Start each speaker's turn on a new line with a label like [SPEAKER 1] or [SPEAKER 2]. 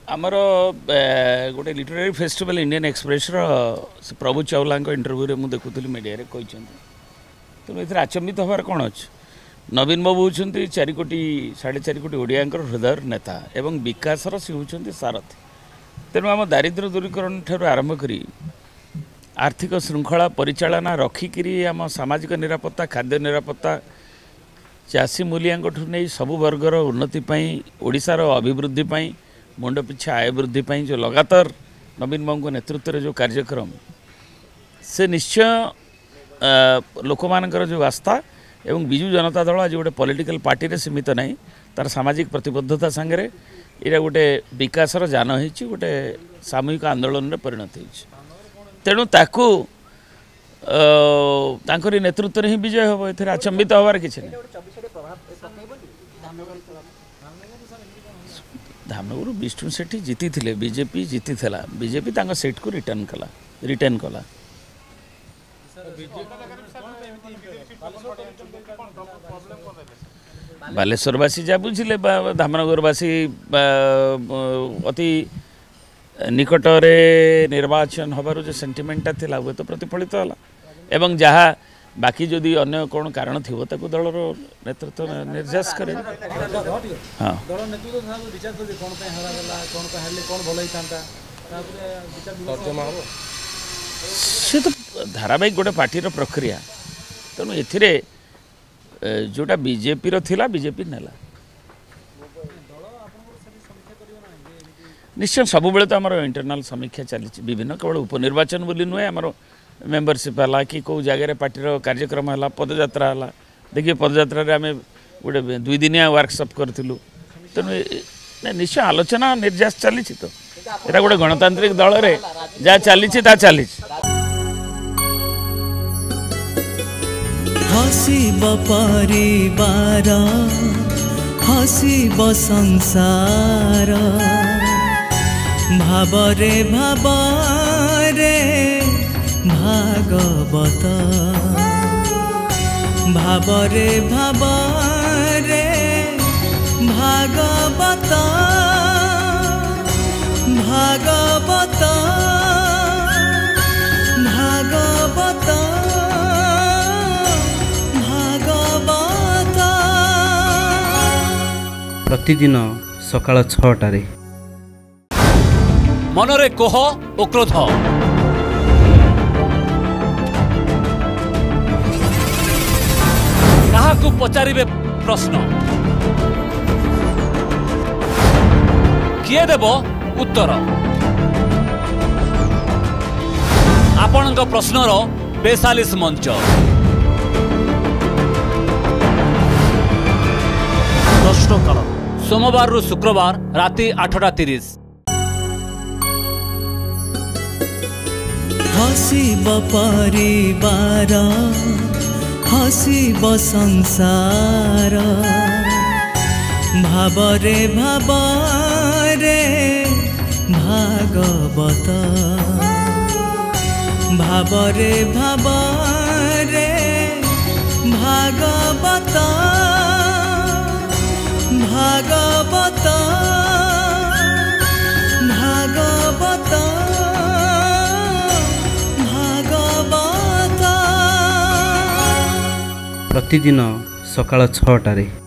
[SPEAKER 1] आमर गोटे literary festival Indian Express Prabhu Chawla interview मुझे देखुली मीडिया कहते तेणु ये आचंबित हबार कौन अच्छे नवीन बाबू होती 4 कोटी 4.5 कोटी ओडिया हृदय नेता एवं विकासर सी होती सारथी तेणु आम दारिद्र्य दूरीकरण ठार आरंभ कर आर्थिक श्रृंखला परिचालना रखिकी आम सामाजिक निरापत्ता खाद्य निरापत्ता चाषी मूलिया नहीं सबु वर्गर उन्नति ओडिशार अभिवृद्धि मुंड पिछा आय वृद्धि जो लगातार नवीन बाबू नेतृत्व में जो कार्यक्रम से निश्चय लोक मानकर जो आस्था एवं विजु जनता दल आज गोटे पॉलिटिकल पार्टी रे सीमित नहीं तार सामाजिक प्रतिबद्धता सांगे ये गोटे विकासर जान हो गोटे सामूहिक आंदोलन में परिणत हो तेणु ताकू नेतृत्व ही विजय हम ए आचंबित हबार किसी नहीं धामनगर विष्णु सेठी जीती थे बीजेपी जीती थला बीजेपी सीट को रिटर्न कला बालेश्वरवासी जहाँ बुझे धामनगरवासी अति निकट निर्वाचन हबार जो सेंटिमेंटा थिला वो तो प्रतिफलित होला एवं जहाँ बाकी जदि अन्य कौन कारण थी दलर नेतृत्व निर्देश करे हाँ से तो धारावाहिक गोटे पार्टी प्रक्रिया तेणु ए जोटा बीजेपी थिला बीजेपी नेला निश्चय सब बेले तो आम इंटरनाल समीक्षा चली विभिन्न केवल उपनिर्वाचन बोली नुहे आमर मेम्बरशिप है कि कौ जगह पार्टी कार्यक्रम है पदयात्रा है देखिए पदयात्रा आम गोटे 2 दिनिया वर्कशॉप करूँ तेणु निश्चय आलोचना निर्यास चली तो यहाँ गोटे गणतांत्रिक दल रे जहाँ चली चली
[SPEAKER 2] हसीब परिवार हसीब संसार भावरे भावरे भागवत भावरे भावरे भागवत भागवत भागवत भागवत
[SPEAKER 3] प्रतिदिन सकाळ 6टारे
[SPEAKER 4] मनरे कोह ओ क्रोध काहाकू पचारिबे प्रश्न किए देव उत्तर आपणक प्रश्नर 42 मंच प्रश्नकाल सोमवार रु शुक्रवार राति 8:30
[SPEAKER 2] हसीब परिवार हसीब संसार भावरे भावरे भागवत भावरे भावरे भागवत भागवत भागवत
[SPEAKER 3] प्रतिदिन सकाळ 6टारे।